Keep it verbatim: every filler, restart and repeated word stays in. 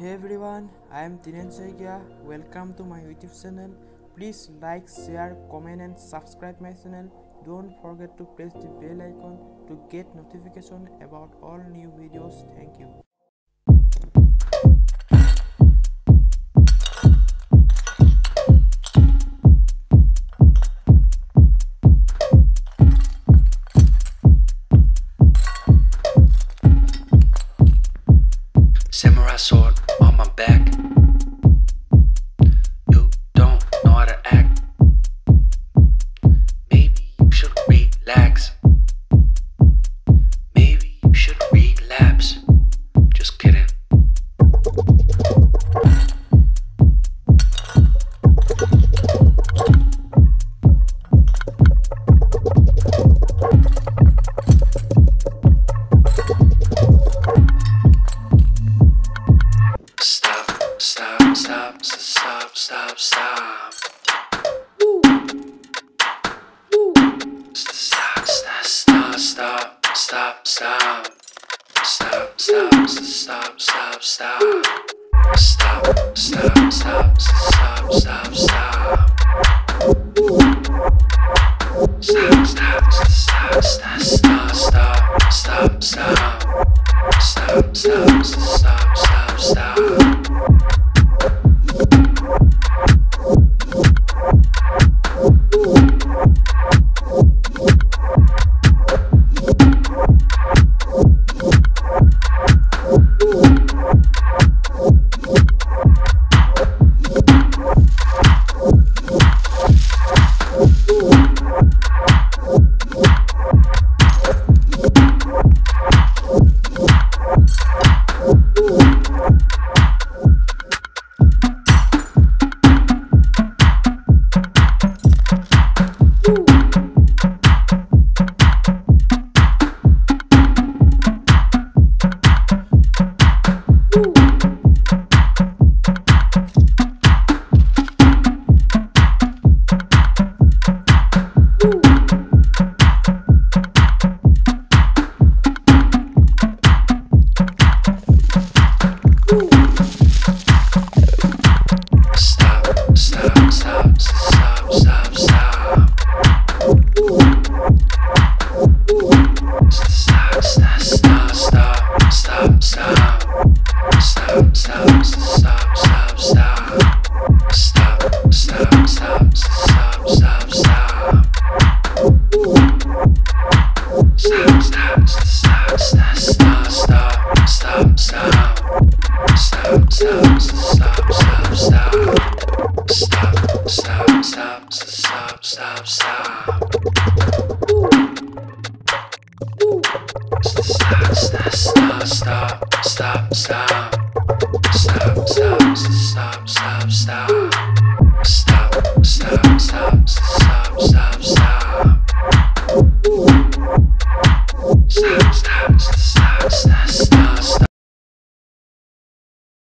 Hey everyone, I am Tiren Saikia. Welcome to my YouTube channel. Please like, share, comment and subscribe my channel. Don't forget to press the bell icon to get notification about all new videos. Thank you. Samurai sword on my back. You don't know how to act. Maybe you should relax. Maybe you should relapse. Just kidding. Stop, stop, stop, stop, stop, stop. Stop, stop, stop, stop, stop, stop. Stop, stop, stop, stop, stop. Stop, stop, stop, stop, stop, stop. Stop, stop, stop, stop, stop, stop, stop, stop. Stop, stop, stop, stop, stop. Stop, stop, stop, stop, stop, stop.